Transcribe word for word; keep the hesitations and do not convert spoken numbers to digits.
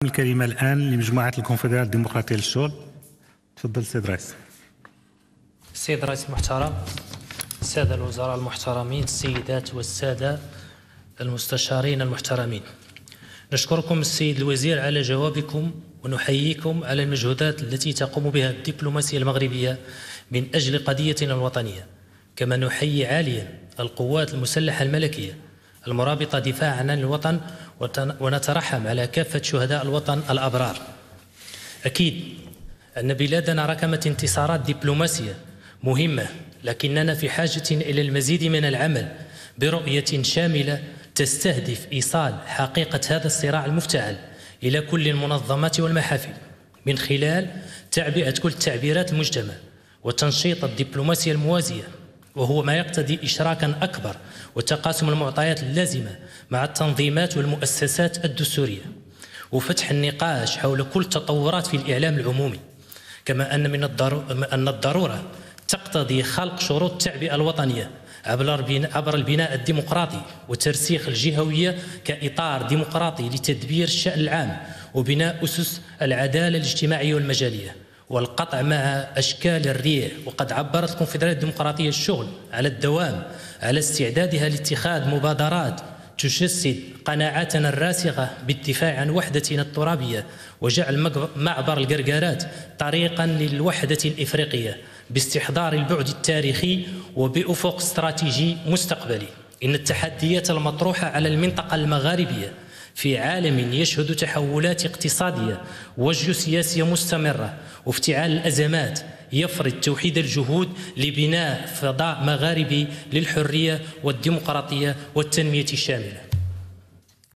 الكلمة الآن لمجموعة الكونفدرالية الديمقراطية للشغل. تفضل سيد رئيس. السيد رئيس المحترم، السادة الوزراء المحترمين، السيدات والسادة المستشارين المحترمين، نشكركم السيد الوزير على جوابكم ونحييكم على المجهودات التي تقوم بها الدبلوماسية المغربية من أجل قضيتنا الوطنية. كما نحيي عاليا القوات المسلحة الملكية المرابطة دفاعا عن الوطن، ونترحم على كافة شهداء الوطن الأبرار. أكيد أن بلادنا ركمت انتصارات دبلوماسية مهمة، لكننا في حاجة إلى المزيد من العمل برؤية شاملة تستهدف إيصال حقيقة هذا الصراع المفتعل إلى كل المنظمات والمحافل من خلال تعبئة كل تعبيرات المجتمع وتنشيط الدبلوماسية الموازية، وهو ما يقتضي إشراكا أكبر وتقاسم المعطيات اللازمة مع التنظيمات والمؤسسات الدستورية، وفتح النقاش حول كل التطورات في الإعلام العمومي. كما أن من أن الضرورة تقتضي خلق شروط التعبئة الوطنية عبر البناء الديمقراطي وترسيخ الجهوية كإطار ديمقراطي لتدبير الشأن العام وبناء أسس العدالة الاجتماعية والمجالية، والقطع مع أشكال الريع. وقد عبرت الكونفدرالية الديمقراطية للشغل على الدوام على استعدادها لاتخاذ مبادرات تجسد قناعاتنا الراسخة بالدفاع عن وحدتنا الترابية وجعل معبر القرقارات طريقا للوحدة الإفريقية باستحضار البعد التاريخي وبأفق استراتيجي مستقبلي. إن التحديات المطروحة على المنطقة المغاربية في عالم يشهد تحولات اقتصادية وجيوسياسية مستمرة وافتعال الأزمات يفرض توحيد الجهود لبناء فضاء مغاربي للحرية والديمقراطية والتنمية الشاملة.